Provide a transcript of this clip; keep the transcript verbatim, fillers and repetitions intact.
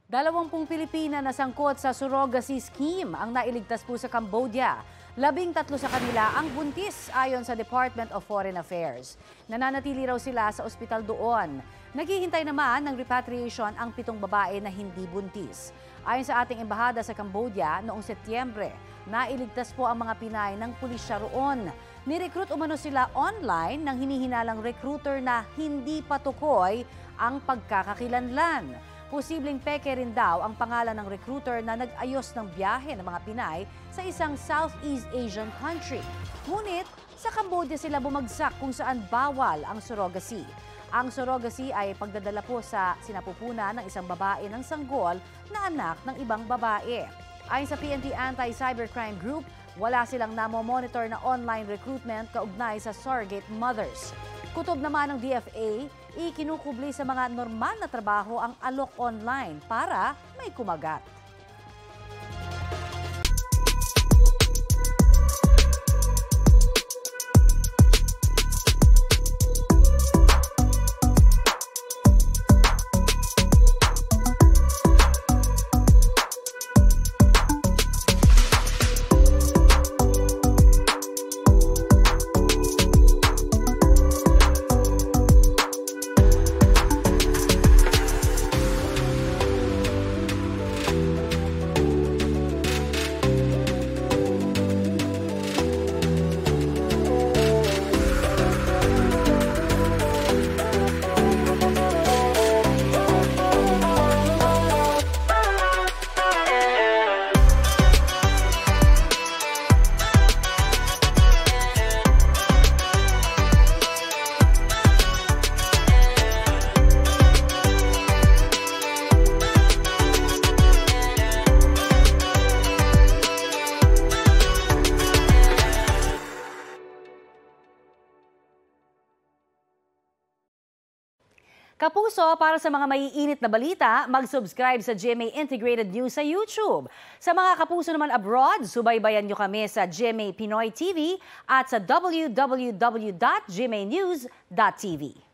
Dalawampung Pilipina na sangkot sa surrogacy scheme ang nailigtas po sa Cambodia. Labing tatlo sa kanila ang buntis ayon sa Department of Foreign Affairs. Nananatili raw sila sa ospital doon. Naghihintay naman ng repatriation ang pitong babae na hindi buntis. Ayon sa ating embahada sa Cambodia, noong Setyembre, nailigtas po ang mga Pinay ng pulisya roon. Nirecruit umano sila online ng hinihinalang recruiter na hindi patukoy ang pagkakakilanlan. Posibleng peke rin daw ang pangalan ng recruiter na nag-ayos ng biyahe ng mga Pinay sa isang Southeast Asian country. Ngunit sa Cambodia sila bumagsak kung saan bawal ang surrogacy. Ang surrogacy ay pagdadala po sa sinapupunan ng isang babae ng sanggol na anak ng ibang babae. Ayon sa P N P Anti-Cybercrime Group, wala silang namo-monitor na online recruitment kaugnay sa surrogate mothers. Kutob naman ng D F A, ikinukubli sa mga normal na trabaho ang alok online para may kumagat. Kapuso, para sa mga maiinit na balita, mag-subscribe sa G M A Integrated News sa YouTube. Sa mga kapuso naman abroad, subaybayan nyo kami sa G M A Pinoy T V at sa w w w dot g m a news dot t v.